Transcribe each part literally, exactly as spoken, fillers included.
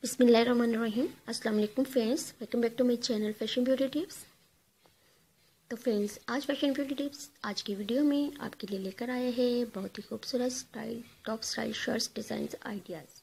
बिस्मिल्लाहिर्रहमानिर्रहीम। अस्सलाम वालेकुम friends, welcome back to my channel fashion beauty tips. तो फ्रेंड्स, आज फैशन ब्यूटी टिप्स आज की वीडियो में आपके लिए लेकर आए हैं बहुत ही खूबसूरत style top style shirts designs ideas.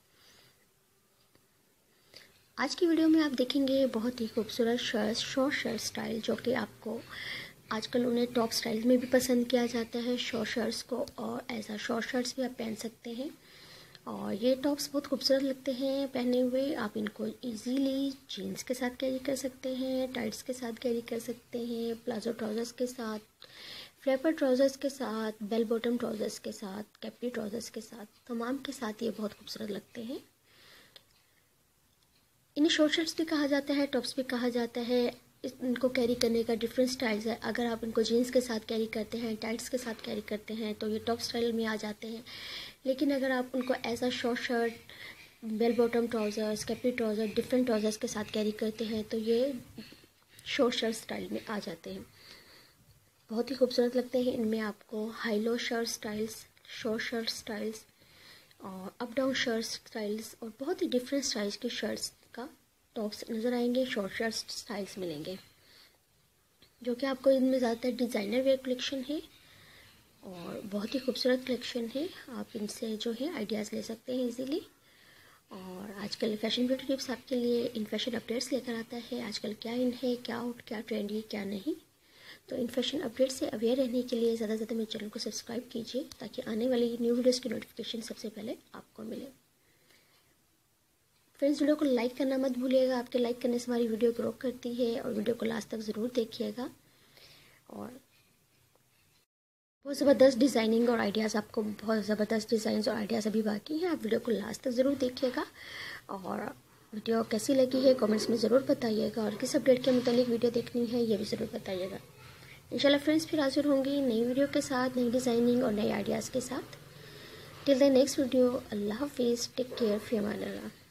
आज की वीडियो में आप देखेंगे बहुत ही खूबसूरत शर्ट्स, शॉर्ट शर्ट स्टाइल, जो कि आपको आजकल उन्हें टॉप स्टाइल में भी पसंद किया जाता है शॉर्ट शर्ट्स को, और ऐसा शॉर्ट शर्ट्स भी आप पहन सकते हैं। और ये टॉप्स बहुत खूबसूरत लगते हैं पहने हुए। आप इनको इजीली जीन्स के साथ कैरी कर सकते हैं, टाइट्स के साथ कैरी कर सकते हैं, प्लाजो ट्राउज़र्स के साथ, फ्लैपर ट्राउज़र्स के साथ, बेल बॉटम ट्राउज़र्स के साथ, कैप्री ट्राउज़र्स के साथ, तमाम के साथ ये बहुत खूबसूरत लगते हैं। इन्हें शॉर्ट शर्ट्स भी कहा जाता है, टॉप्स भी कहा जाता है। इनको कैरी करने का डिफरेंट स्टाइल्स है। अगर आप इनको जीन्स के साथ कैरी करते हैं, टाइट्स के साथ कैरी करते हैं, तो ये टॉप स्टाइल में आ जाते हैं। लेकिन अगर आप उनको as a short shirt, bell bottom trousers, capri trouser, different trousers के साथ कैरी करते हैं, तो ये शॉर्ट शर्ट स्टाइल में आ जाते हैं। बहुत ही खूबसूरत लगते हैं। इनमें आपको high low shirt styles, short shirt styles और अप डाउन शर्ट स्टाइल्स और बहुत ही डिफरेंट स्टाइल्स के शर्ट्स का टॉप्स नज़र आएंगे, शॉर्ट शर्ट स्टाइल्स मिलेंगे, जो कि आपको इनमें ज़्यादातर डिज़ाइनर वेयर कलेक्शन है और बहुत ही खूबसूरत कलेक्शन है। आप इनसे जो है आइडियाज़ ले सकते हैं इजीली। और आजकल फैशन ब्यूटी टिप्स आपके लिए इन फैशन अपडेट्स लेकर आता है। आजकल क्या इन है, क्या आउट, क्या ट्रेंड है, क्या नहीं। तो इन फैशन अपडेट से अवेयर रहने के लिए ज़्यादा से ज़्यादा मेरे चैनल को सब्सक्राइब कीजिए, ताकि आने वाली न्यू वीडियोज़ की नोटिफिकेशन सबसे पहले आपको मिले। फ्रेंड्स, वीडियो को लाइक करना मत भूलिएगा। आपके लाइक करने से हमारी वीडियो ग्रो करती है। और वीडियो को लास्ट तक ज़रूर देखिएगा। और बहुत ज़बरदस्त डिज़ाइनिंग और आइडियाज़, आपको बहुत ज़बरदस्त डिज़ाइंस और आइडियाज़ अभी बाकी हैं। आप वीडियो को लास्ट तक ज़रूर देखिएगा। और वीडियो कैसी लगी है कमेंट्स में ज़रूर बताइएगा। और किस अपडेट के मुतालिक वीडियो देखनी है ये भी ज़रूर बताइएगा। इंशाल्लाह फ्रेंड्स, फिर हाजिर होंगी नई वीडियो के साथ, नई डिज़ाइनिंग और नए आइडियाज़ के साथ। टिल द नेक्स्ट वीडियो, अल्लाह हाफिज़, टेक केयर, फ़ी अमान अल्लाह।